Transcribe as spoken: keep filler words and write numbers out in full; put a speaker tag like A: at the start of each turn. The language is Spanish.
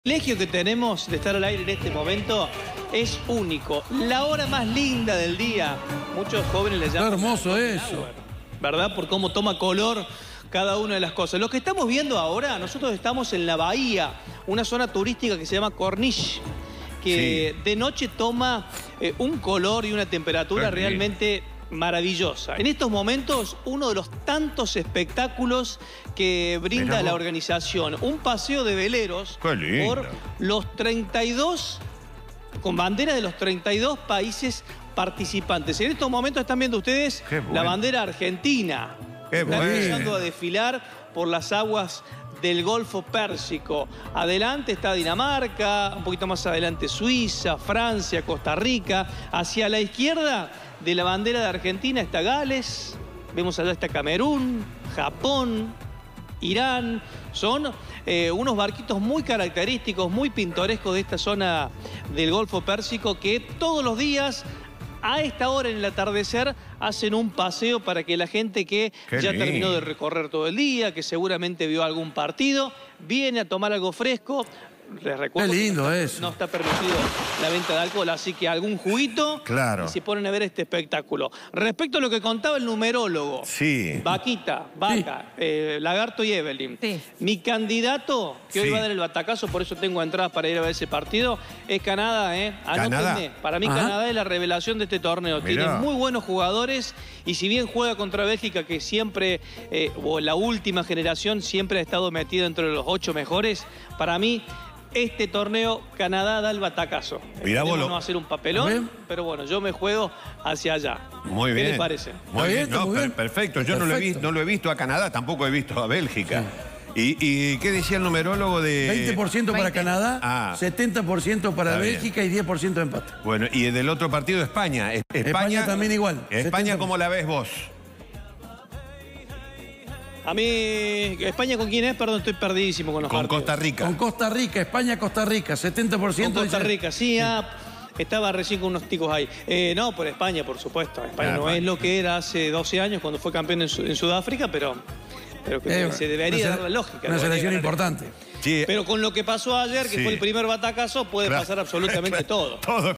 A: El privilegio que tenemos de estar al aire en este momento es único. La hora más linda del día. Muchos jóvenes le llaman...
B: Está hermoso eso.
A: ¿Verdad? Por cómo toma color cada una de las cosas. Lo que estamos viendo ahora, nosotros estamos en la bahía, una zona turística que se llama Corniche, que sí. de noche toma eh, un color y una temperatura realmente maravillosa. En estos momentos, uno de los tantos espectáculos que brinda Mira, la organización, un paseo de veleros por los treinta y dos, con bandera de los treinta y dos países participantes. En estos momentos están viendo ustedes bueno. la bandera argentina.
C: Qué
A: Está
C: bueno.
A: empezando a desfilar por las aguas del Golfo Pérsico. Adelante está Dinamarca, un poquito más adelante Suiza, Francia, Costa Rica. Hacia la izquierda de la bandera de Argentina está Gales, vemos allá está Camerún, Japón, Irán. Son eh, unos barquitos muy característicos, muy pintorescos de esta zona del Golfo Pérsico que todos los días, a esta hora en el atardecer, hacen un paseo para que la gente que Qué ya lindo. terminó de recorrer todo el día, que seguramente vio algún partido, viene a tomar algo fresco. Les recuerdo
B: Qué lindo
A: que no,
B: eso.
A: no está permitido la venta de alcohol, así que algún juguito
C: claro.
A: y se ponen a ver este espectáculo. Respecto a lo que contaba el numerólogo,
C: sí.
A: Vaquita, Vaca, sí. eh, Lagarto y Evelyn, sí. mi candidato que sí. hoy va a dar el batacazo, por eso tengo entradas para ir a ver ese partido, es Canadá. ¿eh?
C: ¿Canadá?
A: Para mí Ajá. Canadá es la revelación de este torneo. Mirá. Tiene muy buenos jugadores y si bien juega contra Bélgica, que siempre, eh, o la última generación, siempre ha estado metido entre los ocho mejores, para mí... Este torneo, Canadá da el batacazo.
C: Mirá,
A: vos
C: lo...
A: no hacer un papelón, pero bueno, yo me juego hacia allá.
C: Muy bien.
A: ¿Qué le parece?
C: Muy bien, no,
B: muy bien.
C: Perfecto. Yo
B: perfecto.
C: No, lo he visto, no lo he visto a Canadá, tampoco he visto a Bélgica. Sí. ¿Y, ¿Y qué decía el numerólogo de...?
B: veinte por ciento para Canadá,
C: ah,
B: setenta por ciento para Bélgica bien. Y diez por ciento de empate.
C: Bueno, y del otro partido, España. España,
B: España también igual.
C: España,
B: setenta.
C: ¿cómo la ves vos?
A: A mí, ¿España con quién es? Perdón, estoy perdidísimo con los
C: Con
A: partidos.
C: Costa Rica.
B: Con Costa Rica, España, Costa Rica, setenta por ciento.
A: Con Costa
B: dice...
A: Rica, sí, ah, estaba recién con unos ticos ahí. Eh, no, por España, por supuesto. España ah, no es lo que era hace doce años cuando fue campeón en, en Sudáfrica, pero, pero que eh, se debería dar la lógica.
B: Una selección importante.
A: Sí. Pero con lo que pasó ayer, que sí. fue el primer batacazo, puede claro. pasar absolutamente todo.
C: Todo.